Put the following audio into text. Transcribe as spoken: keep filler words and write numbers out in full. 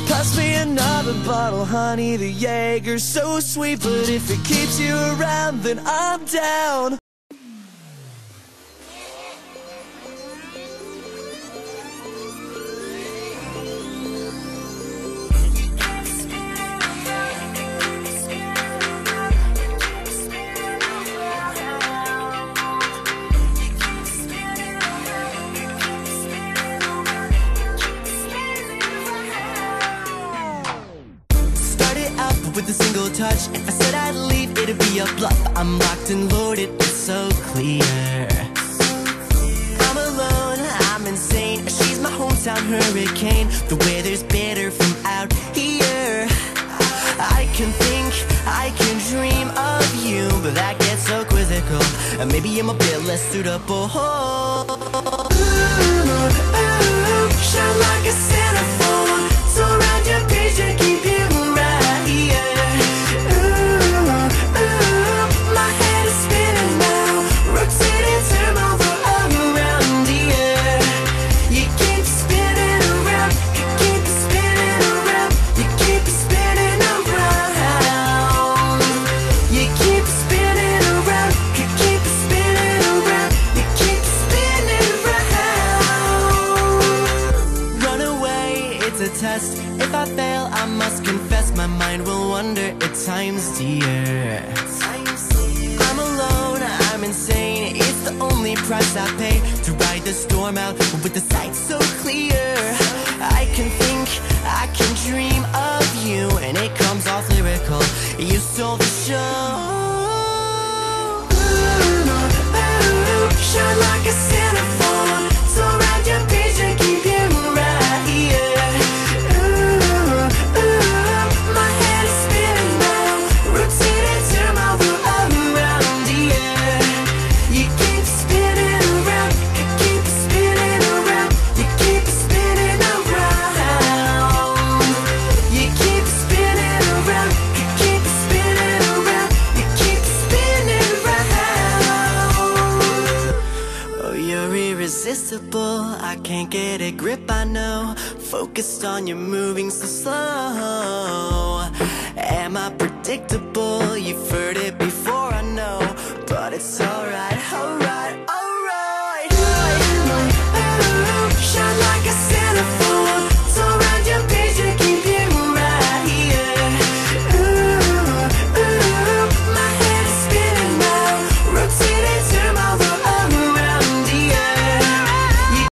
Pass me another bottle, honey, the Jaeger's so sweet, but if it keeps you around, then I'm down. With a single touch, if I said I'd leave, it'd be a bluff. I'm locked and loaded, it's so clear. I'm alone, I'm insane. She's my hometown hurricane. The weather's better from out here. I can think, I can dream of you, but that gets so quizzical. And maybe I'm a bit less suitable. Ooh, ooh, shine like a centerfold. Surround your page and keep you right here. Test. If I fail, I must confess, my mind will wonder at times, dear. I'm alone, I'm insane. It's the only price I pay to ride the storm out with the sights so clear. I can think, I can dream of you, and it comes off lyrical. You stole the show. Ooh, ooh, shine like a centerfold. Surround your page and keep you right here. Irresistible, I can't get a grip, I know. Focused on you moving so slow. Am I predictable? You've heard it before, I know. But it's alright, alright.